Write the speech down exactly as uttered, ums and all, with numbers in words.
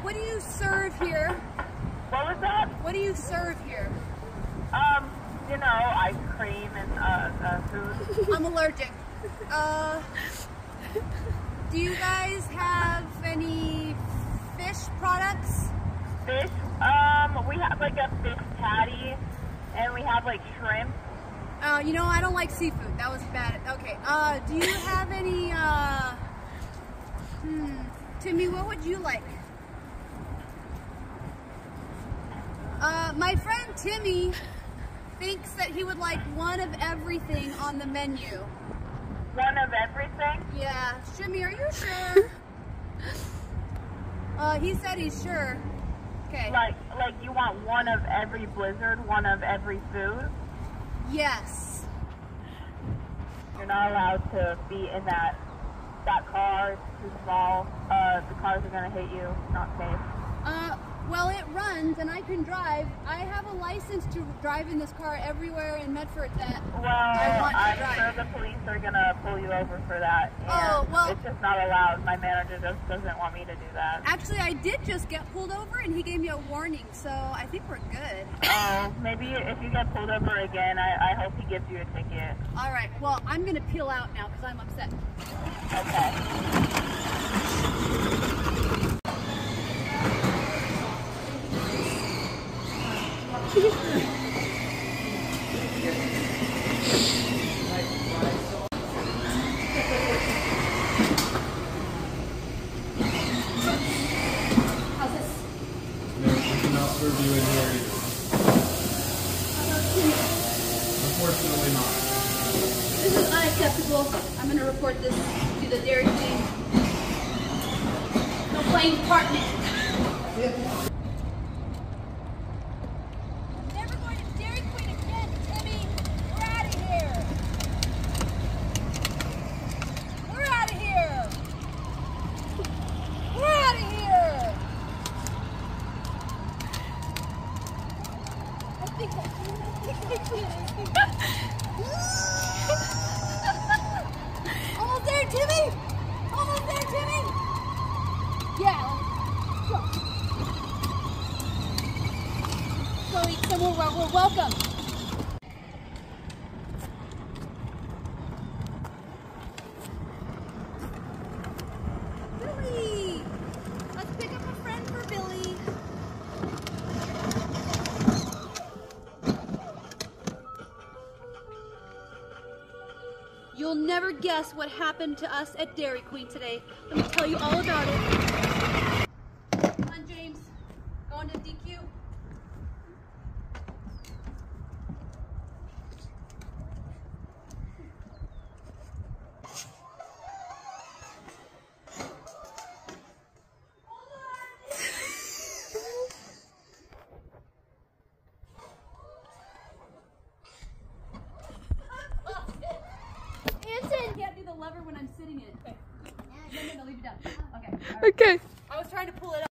what do you serve here? What was that? What do you serve here? Um, you know, ice cream and uh, uh, food. I'm allergic. Uh, do you guys have any fish products? Fish? Um, we have like a fish patty, and we have like shrimp. Uh, you know, I don't like seafood. That was bad. Okay. Uh, do you have any, uh, hmm, Timmy, what would you like? Uh, my friend Timmy thinks that he would like one of everything on the menu. One of everything? Yeah. Jimmy, are you sure? uh, he said he's sure. Okay. Like, like you want one of every Blizzard, one of every food? Yes. You're not allowed to be in that that car. It's too small. Uh, the cars are gonna hit you. It's not safe. Uh, well, it runs and I can drive. I have a license to drive in this car everywhere in Medford that well, I want to I'm drive. sure the police are gonna pull you over for that. And oh, well. It's just not allowed. My manager just doesn't want me to do that. Actually, I did just get pulled over and he gave me a warning, so I think we're good. Oh, maybe if you get pulled over again, I, I hope he gives you a ticket. All right, well, I'm gonna peel out now because I'm upset. Okay. How's this? No, we cannot serve you in here either. Unfortunately not. This is unacceptable. I'm gonna report this to the Dairy Queen. No playing department. Never going to Dairy Queen again, Timmy. We're out of here. We're out of here. We're out of here. I think that's Almost there, Timmy! Almost there, Timmy! Yeah, let's go. Go eat somewhere where we're welcome. Billy! Let's pick up a friend for Billy. You'll never guess what happened to us at Dairy Queen today. Let me tell you all about it. Come on, James. Going to D Q. I can't do the lever when I'm sitting in it. Okay. No, no, no, leave it down. Okay. All right. Okay. I was trying to pull it up.